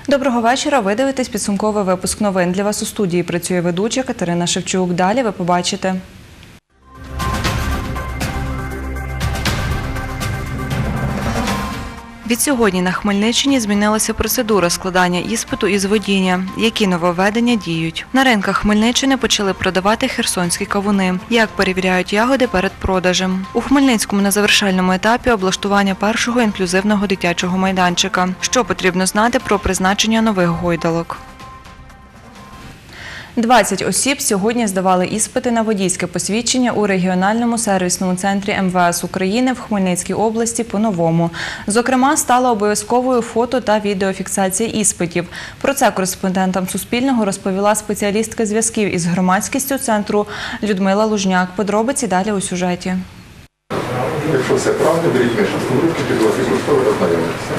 Доброго вечора. Ви дивитесь підсумковий випуск новин. Для вас у студії працює ведуча Катерина Шевчук. Далі ви побачите. Відсьогодні на Хмельниччині змінилася процедура складання іспиту із водіння. Які нововведення діють? На ринках Хмельниччини почали продавати херсонські кавуни. Як перевіряють ягоди перед продажем? У Хмельницькому на завершальному етапі облаштування першого інклюзивного дитячого майданчика. Що потрібно знати про призначення нових гойдалок? 20 осіб сьогодні здавали іспити на водійське посвідчення у регіональному сервісному центрі МВС України в Хмельницькій області по-новому. Зокрема, стала обов'язковою фото- та відеофіксація іспитів. Про це кореспондентам Суспільного розповіла спеціалістка зв'язків із громадськістю центру Людмила Лужняк. Подробиці далі у сюжеті. Якщо все правильно, беріть менше студентки, підготуйте курсові, ознайомитися.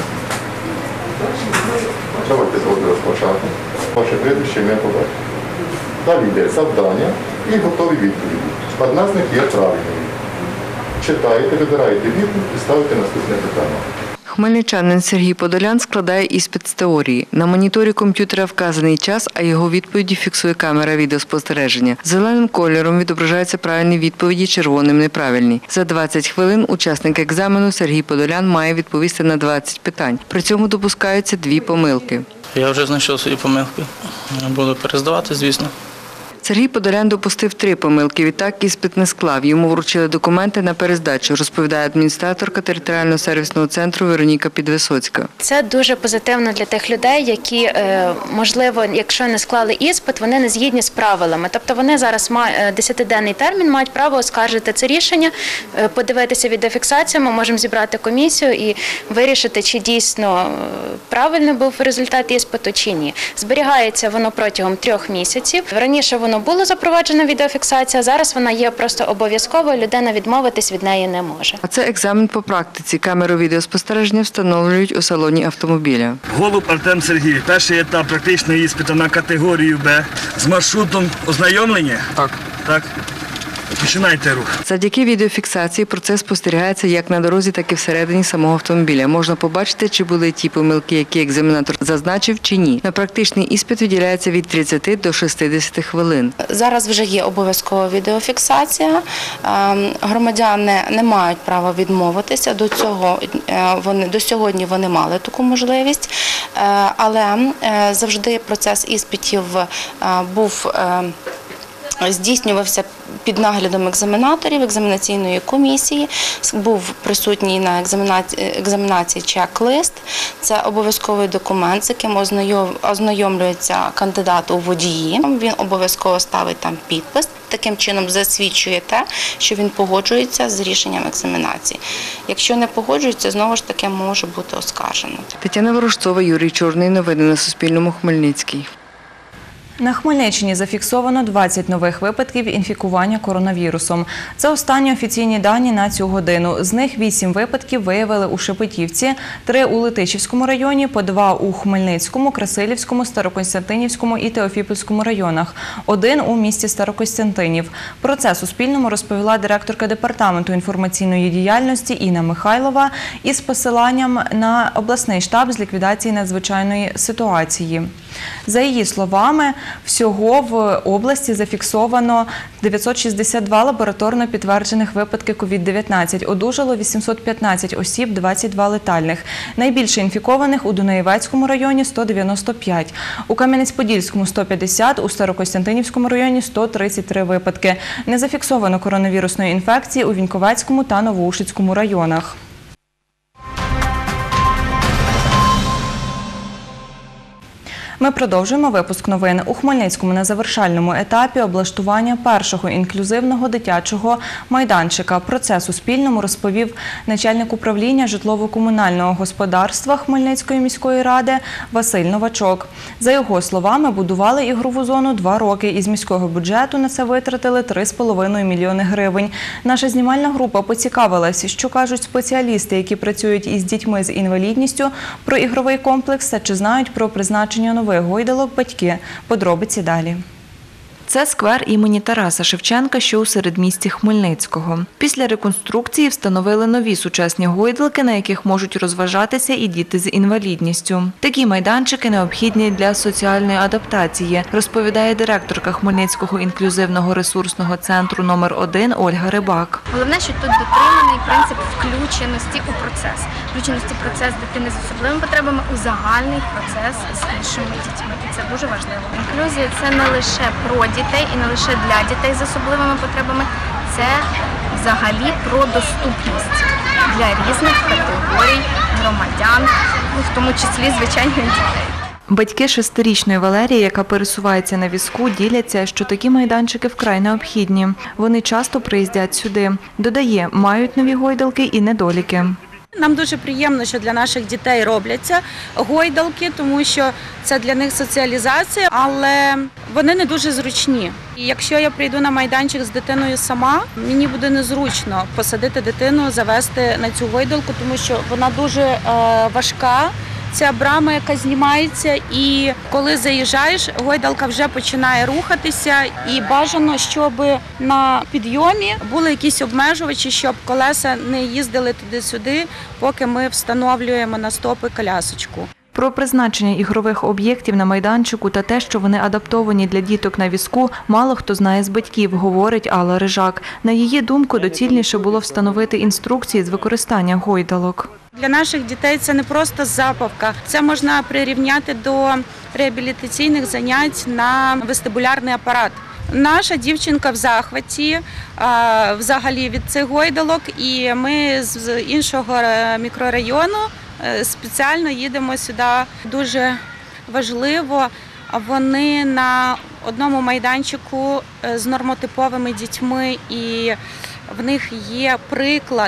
Давайте згодом розпочати. Ваше прізвище, ім'я, по батькові. Далі йде завдання і готові відповіді. Одна з них є правильною. Читаєте, вибираєте відповідь і ставите наступне питання. Хмельничанин Сергій Подолян складає іспит з теорії. На моніторі комп'ютера вказаний час, а його відповіді фіксує камера відеоспостереження. Зеленим кольором відображаються правильні відповіді, червоним – неправильні. За 20 хвилин учасник екзамену Сергій Подолян має відповісти на 20 питань. При цьому допускаються 2 помилки. Я вже знайшов свої помилки. Буду перездавати, звісно. Сергій Подолян допустив 3 помилки, відтак іспит не склав. Йому вручили документи на перездачу, розповідає адміністраторка територіального сервісного центру Вероніка Підвисоцька. Це дуже позитивно для тих людей, які, можливо, якщо не склали іспит, вони не згідні з правилами. Тобто вони зараз мають 10-денний термін, мають право оскаржити це рішення, подивитися відеофіксацію, ми можемо зібрати комісію і вирішити, чи дійсно правильний був результат іспиту, чи ні. Зберігається воно протягом 3 місяців. Раніше воно було запроваджена відеофіксація, зараз вона є просто обов'язковою, людина відмовитись від неї не може. А це екзамен по практиці. Камеру відеоспостереження встановлюють у салоні автомобіля. Голуб Артем Сергій. Перший етап практичного іспиту на категорію Б. З маршрутом ознайомлення? Так. Починайте рух. Завдяки відеофіксації процес спостерігається як на дорозі, так і всередині самого автомобіля. Можна побачити, чи були ті помилки, які екзаменатор зазначив, чи ні. На практичний іспит виділяється від 30 до 60 хвилин. Зараз вже є обов'язкова відеофіксація. Громадяни не мають права відмовитися. До сьогодні вони мали таку можливість, але завжди процес іспитів здійснювався під наглядом екзаменаторів, екзаменаційної комісії. Був присутній на екзаменації чек-лист. Це обов'язковий документ, з яким ознайомлюється кандидат у водії. Він обов'язково ставить там підпис. Таким чином засвідчує те, що він погоджується з рішенням екзаменації. Якщо не погоджується, знову ж таки може бути оскаржено. Тетяна Ворожцова, Юрій Чорний. Новини на Суспільному. Хмельницький. На Хмельниччині зафіксовано 20 нових випадків інфікування коронавірусом. Це останні офіційні дані на цю годину. З них 8 випадків виявили у Шепетівці, 3 у Летичівському районі, по 2 у Хмельницькому, Красилівському, Старокостянтинівському і Теофіпольському районах, 1 у місті Старокостянтинів. Про це Суспільному розповіла директорка департаменту інформаційної діяльності Інна Михайлова із посиланням на обласний штаб з ліквідації надзвичайної ситуації. За її словами, всього в області зафіксовано 962 лабораторно підтверджених випадки COVID-19. Одужало 815 осіб, 22 летальних. Найбільше інфікованих у Дунаєвецькому районі – 195, у Кам'янець-Подільському – 150, у Старокостянтинівському районі – 133 випадки. Не зафіксовано коронавірусної інфекції у Віньковецькому та Новоушицькому районах. Ми продовжуємо випуск новин. У Хмельницькому на завершальному етапі облаштування першого інклюзивного дитячого майданчика. Про це Суспільному розповів начальник управління житлово-комунального господарства Хмельницької міської ради Василь Новачок. За його словами, будували ігрову зону 2 роки. Із міського бюджету на це витратили 3,5 мільйони гривень. Наша знімальна група поцікавилась, що кажуть спеціалісти, які працюють із дітьми з інвалідністю, про ігровий комплекс та чи знають про призначення нових гойдалок батьки. Подробиці далі. Це сквер імені Тараса Шевченка, що у середмісті Хмельницького. Після реконструкції встановили нові сучасні гойдалки, на яких можуть розважатися і діти з інвалідністю. Такі майданчики необхідні для соціальної адаптації, розповідає директорка Хмельницького інклюзивного ресурсного центру номер 1 Ольга Рибак. Головне, що тут дотриманий принцип включеності у процес. Включеності в процес дитини з особливими потребами у загальний процес з іншими дітьми. І це дуже важливо. Інклюзія – це не лише про дітей і не лише для дітей з особливими потребами. Це взагалі про доступність для різних категорій громадян, в тому числі, звичайно, і дітей. Батьки 6-річної Валерії, яка пересувається на візку, діляться, що такі майданчики вкрай необхідні. Вони часто приїздять сюди. Додає, мають нові гойдалки і недоліки. Нам дуже приємно, що для наших дітей робляться гойдалки, тому що це для них соціалізація, але вони не дуже зручні. І якщо я прийду на майданчик з дитиною сама, мені буде незручно посадити дитину, завести на цю гойдалку, тому що вона дуже важка. Ця брама, яка знімається, і коли заїжджаєш, гойдалка вже починає рухатися, і бажано, щоб на підйомі були якісь обмежувачі, щоб колеса не їздили туди-сюди, поки ми встановлюємо на стопи колясочку. Про призначення ігрових об'єктів на майданчику та те, що вони адаптовані для діток на візку, мало хто знає з батьків, говорить Алла Рижак. На її думку, доцільніше було встановити інструкції з використання гойдалок. Для наших дітей це не просто забавка, це можна прирівняти до реабілітаційних занять на вестибулярний апарат. Наша дівчинка в захваті взагалі від цих гойдалок, і ми з іншого мікрорайону спеціально їдемо сюди. Дуже важливо, вони на одному майданчику з нормотиповими дітьми, і в них є приклад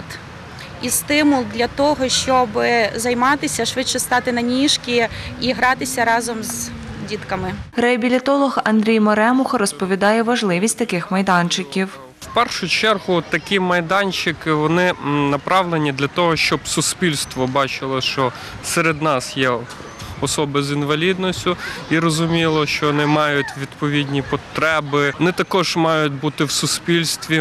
і стимул для того, щоб займатися, швидше стати на ніжки і гратися разом з дітками. Реабілітолог Андрій Моремух розповідає важливість таких майданчиків. В першу чергу такі майданчики, вони направлені для того, щоб суспільство бачило, що серед нас є особи з інвалідністю і розуміло, що вони мають відповідні потреби. Вони також мають бути в суспільстві,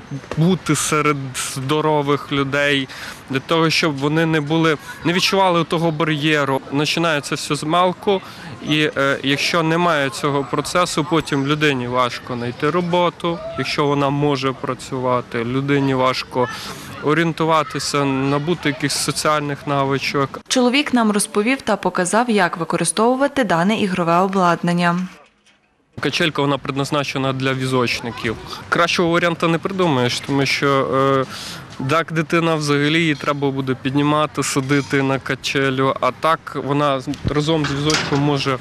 бути серед здорових людей, для того, щоб вони не відчували того бар'єру. Починається все з малку, і якщо немає цього процесу, потім людині важко знайти роботу, якщо вона може працювати, людині важко орієнтуватися, набути якихось соціальних навичок. Чоловік нам розповів та показав, як використовувати дане ігрове обладнання. Качелька, вона предназначена для візочників. Кращого варіанту не придумаєш, тому що так дитина взагалі її треба буде піднімати, садити на качелю, а так вона разом з візочком може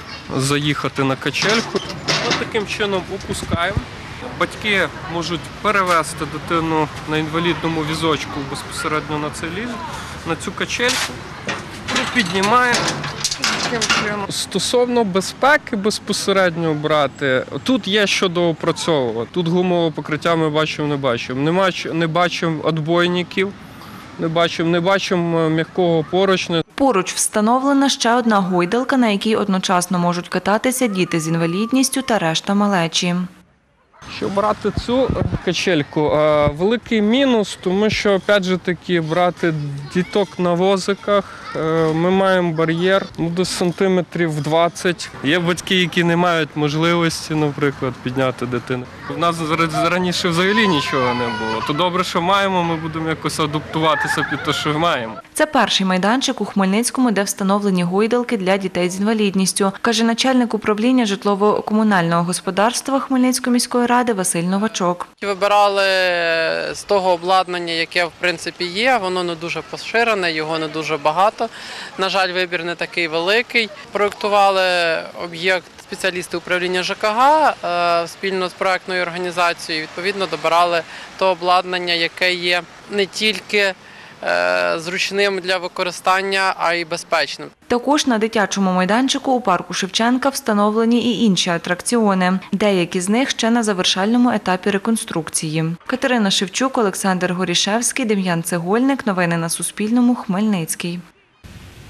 заїхати на качельку. Ось таким чином опускаємо. Батьки можуть перевезти дитину на інвалідному візочку безпосередньо на цю качельку. Піднімаємо. Стосовно безпеки безпосередньо брати, тут є що доопрацьовувати. Тут гумове покриття ми бачимо, не бачимо. Не бачимо отбойників, не бачимо м'якого поручня. Поруч встановлена ще одна гойдалка, на якій одночасно можуть кататися діти з інвалідністю та решта малечі. Щоб брати цю качельку, великий мінус, тому що, опять же таки, брати діток на возиках, ми маємо бар'єр до сантиметрів 20. Є батьки, які не мають можливості, наприклад, підняти дитину. У нас раніше взагалі нічого не було. То добре, що маємо, ми будемо якось адаптуватися під те, що маємо. Це перший майданчик у Хмельницькому, де встановлені гойдалки для дітей з інвалідністю, каже начальник управління житлово-комунального господарства Хмельницької міської ради Василь Новачок. Вибирали з того обладнання, яке в принципі є, воно не дуже поширене, його не дуже багато. На жаль, вибір не такий великий. Проєктували об'єкт спеціалісти управління ЖКГ спільно з проєктною організацією. Відповідно, добирали те обладнання, яке є не тільки зручним для використання, а й безпечним. Також на дитячому майданчику у парку Шевченка встановлені і інші атракціони. Деякі з них ще на завершальному етапі реконструкції. Катерина Шевчук, Олександр Горішевський, Дем'ян Цегольник. Новини на Суспільному. Хмельницький.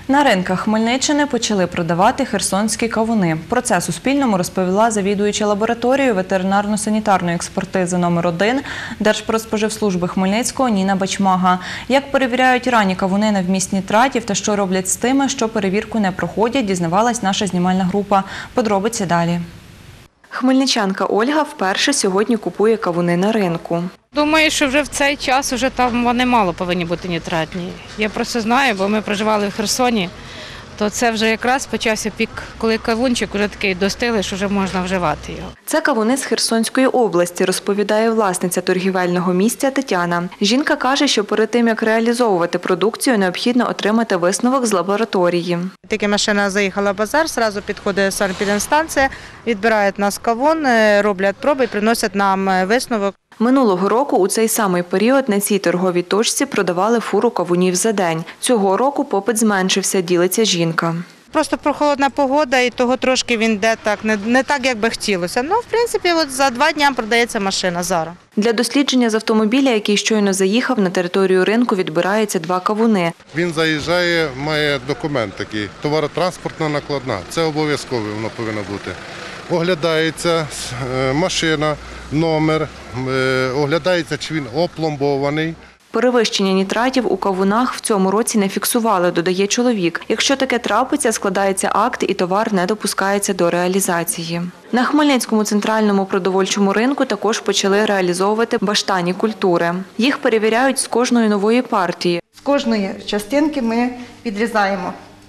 На ринках Хмельниччини почали продавати херсонські кавуни. Про це Суспільному розповіла завідуюча лабораторією ветеринарно-санітарної експертизи номер 1 Держпродспоживслужби Хмельницького Ніна Бачмага. Як перевіряють ранні кавуни на вміст нітратів та що роблять з тими, що перевірку не проходять, дізнавалась наша знімальна група. Подробиці далі. Хмельничанка Ольга вперше сьогодні купує кавуни на ринку. Думаю, що вже в цей час вже там вони мало повинні бути нітратні. Я просто знаю, бо ми проживали в Херсоні, то це вже якраз почався пік, коли кавунчик вже такий достигли, що вже можна вживати його. Це кавуни з Херсонської області, розповідає власниця торгівельного місця Тетяна. Жінка каже, що перед тим, як реалізовувати продукцію, необхідно отримати висновок з лабораторії. Тільки машина заїхала в базар, одразу підходить санепідемстанція, відбирають нас кавун, роблять проби і приносять нам висновок. Минулого року у цей самий період на цій торговій точці продавали фуру кавунів за день. Цього року попит зменшився, ділиться жінка. Просто прохолодна погода і того трошки він йде так, не так, як би хотілося. Ну, в принципі, от за 2 дні продається машина зараз. Для дослідження з автомобіля, який щойно заїхав, на територію ринку відбирається 2 кавуни. Він заїжджає, має документ такий, товаротранспортна накладна. Це обов'язково воно повинно бути. Оглядається машина, номер, оглядається, чи він опломбований. Перевищення нітратів у кавунах в цьому році не фіксували, додає чоловік. Якщо таке трапиться, складається акт і товар не допускається до реалізації. На Хмельницькому центральному продовольчому ринку також почали реалізовувати баштанні культури. Їх перевіряють з кожної нової партії. З кожної частинки ми відрізаємо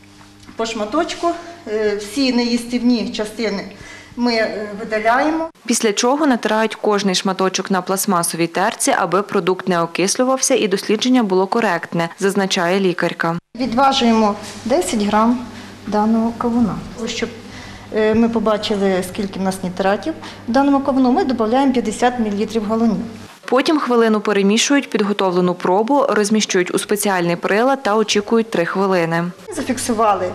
по шматочку, всі неїстівні частини ми видаляємо. Після чого натирають кожний шматочок на пластмасовій терці, аби продукт не окислювався і дослідження було коректне, зазначає лікарка. Відважуємо 10 грам даного кавуна. Щоб ми побачили, скільки в нас нітратів в даному кавуну, ми додаємо 50 мл галонів. Потім хвилину перемішують підготовлену пробу, розміщують у спеціальний прилад та очікують 3 хвилини. Зафіксували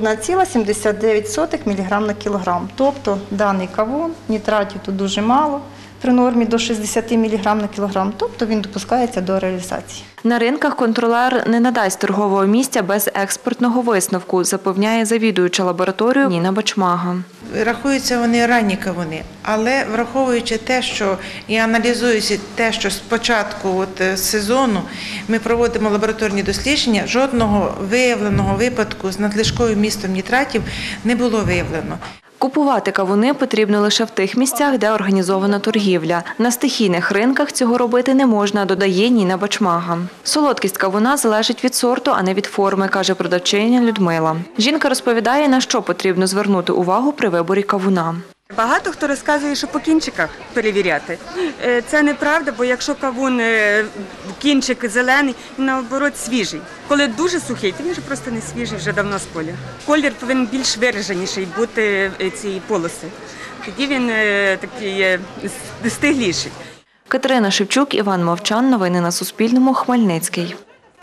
1,79 мг на кілограм. Тобто даний кавун, нітратів тут дуже мало, при нормі до 60 мг на кілограм, тобто він допускається до реалізації. На ринках контролер не надасть торгового місця без експертного висновку, запевняє завідуюча лабораторією Ніна Бачмага. Рахуються вони ранні кавуни, але враховуючи те, що і аналізуючи те, що з початку сезону ми проводимо лабораторні дослідження, жодного виявленого випадку з надлишковим містом нітратів не було виявлено. Купувати кавуни потрібно лише в тих місцях, де організована торгівля. На стихійних ринках цього робити не можна, додає Ніна Бачмага. Солодкість кавуна залежить від сорту, а не від форми, каже продавчиня Людмила. Жінка розповідає, на що потрібно звернути увагу при виборі кавуна. Багато хто розказує, що по кінчиках перевіряти. Це неправда, бо якщо кавун, кінчик зелений, він наоборот свіжий. Коли дуже сухий, то він вже просто не свіжий, вже давно з поля. Колір повинен більш вираженіший бути цієї полоси. Тоді він такий стигліший. Катерина Шевчук, Іван Мовчан. Новини на Суспільному. Хмельницький.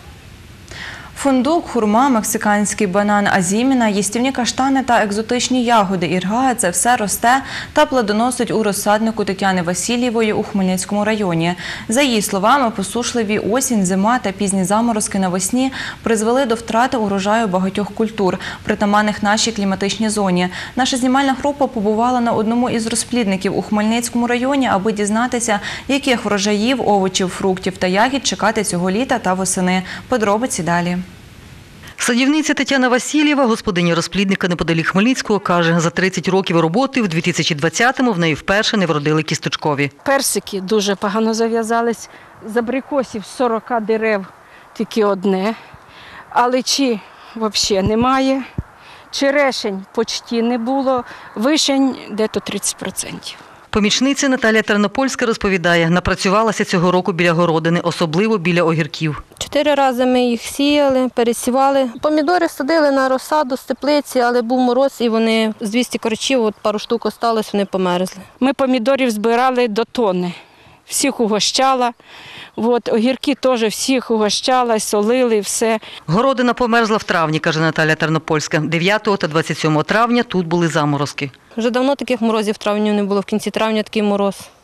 Фундук, хурма, мексиканський банан азіміна, їстівні каштани та екзотичні ягоди іргая – це все росте та плодоносить у розсаднику Тетяни Васильєвої у Хмельницькому районі. За її словами, посушливі осінь, зима та пізні заморозки навесні призвели до втрати урожаю багатьох культур, притаманних нашій кліматичній зоні. Наша знімальна група побувала на одному із розплідників у Хмельницькому районі, аби дізнатися, яких врожаїв, овочів, фруктів та ягід чекати цього літа та восени. Подробиці далі. Садівниця Тетяна Васильєва, господиня розплідника неподалік Хмельницького, каже, за 30 років роботи в 2020-му в неї вперше не вродили кісточкові. Персики дуже погано зав'язались, з абрикосів 40 дерев тільки одне, аличі взагалі немає, черешень почти не було, вишень десь 30%. Помічниця Наталія Тернопольська розповідає, напрацювалася цього року біля городини, особливо біля огірків. 4 рази ми їх сіяли, пересівали. Помідори садили на розсаду з теплиці, але був мороз і вони з 200 корчів, пару штук осталось, вони померзли. Ми помідорів збирали до тонни, всіх угощала. Огірки теж всіх угощала, солили, все. Городина померзла в травні, каже Наталія Тернопольська. 9 та 27 травня тут були заморозки. Вже давно таких морозів в травні не було, в кінці травня такий мороз.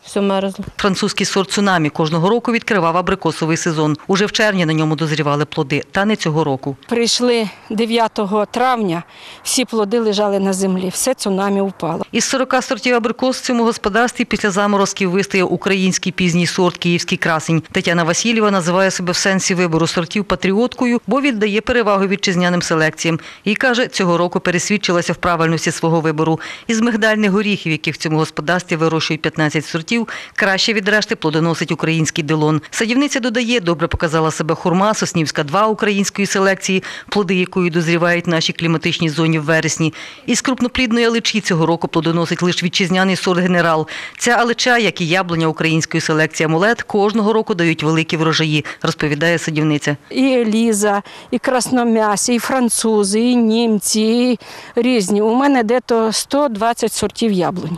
все мерзло. Французький сорт «Цунамі» кожного року відкривав абрикосовий сезон. Уже в червні на ньому дозрівали плоди, та не цього року. Прийшли 9 травня, всі плоди лежали на землі, все цунамі впало. Із 40 сортів абрикос в цьому господарстві після заморозків вистояв український пізній сорт «Київський красень». Тетяна Васильєва називає себе в сенсі вибору сортів патріоткою, бо віддає перевагу вітчизняним селекціям. І каже, цього року пересвідчилася в правильності свого вибору. Із мигдальних горіхів, яких в цьому господарстві вирощують 15 сортів, краще від решти плодоносить український Дилон. Садівниця додає, добре показала себе хурма Соснівська-2 української селекції, плоди якої дозрівають в нашій кліматичній зоні в вересні. Із крупноплідної алечі цього року плодоносить лише вітчизняний сорт «Генерал». Ця алеча, як і яблуня української селекції «Амулет», кожного року дають великі врожаї, розповідає садівниця. І Еліза, і красномясі, і французи, і німці, і різні. У мене десь 120 сортів яблунь.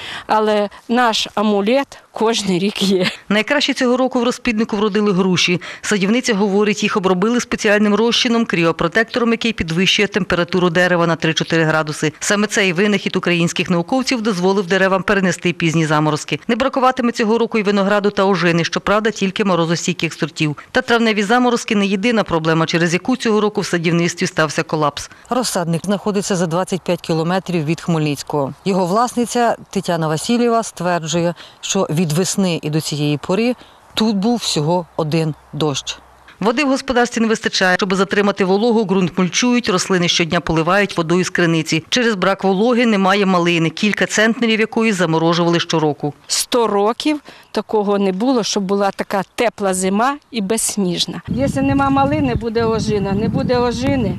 Але наш «Амулет» кожен рік є. Найкраще цього року в розпліднику вродили груші. Садівниця говорить, їх обробили спеціальним розчином, кріопротектором, який підвищує температуру дерева на 3-4 градуси. Саме цей винахід українських науковців дозволив деревам перенести пізні заморозки. Не бракуватиме цього року й винограду та ожини, щоправда, тільки морозостійких сортів. Та травневі заморозки не єдина проблема, через яку цього року в садівництві стався колапс. Розсадник знаходиться за 25 кілометрів від Хмельницького. Його власниця Тетяна Васильєва стверджує, що від весни і до цієї пори тут був всього один дощ. Води в господарстві не вистачає. Щоб затримати вологу, ґрунт мульчують, рослини щодня поливають водою з криниці. Через брак вологи немає малини, кілька центнерів якої заморожували щороку. 100 років такого не було, щоб була така тепла зима і безсніжна. Якщо нема малини, буде ожина. Не буде ожини,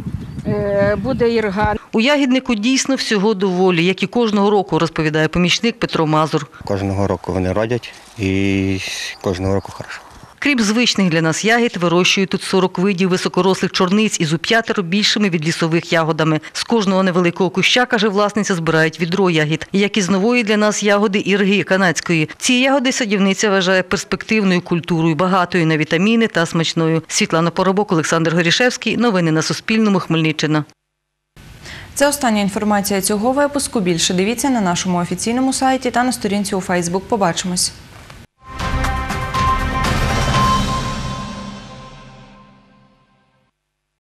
буде ірга. У ягіднику дійсно всього доволі, як і кожного року, розповідає помічник Петро Мазур. Кожного року вони родять і кожного року хорошо. Крім звичних для нас ягід, вирощують тут 40 видів високорослих чорниць із у 5 більшими від лісових ягодами. З кожного невеликого куща, каже власниця, збирають відро ягід. Як і з нової для нас ягоди ірги канадської. Ці ягоди садівниця вважає перспективною культурою, багатою на вітаміни та смачною. Світлана Поробок, Олександр Горішевський. Новини на Суспільному. Хмельниччина. Це остання інформація цього випуску. Більше дивіться на нашому офіційному сайті та на сторінці у Фейсбук. Побачимось.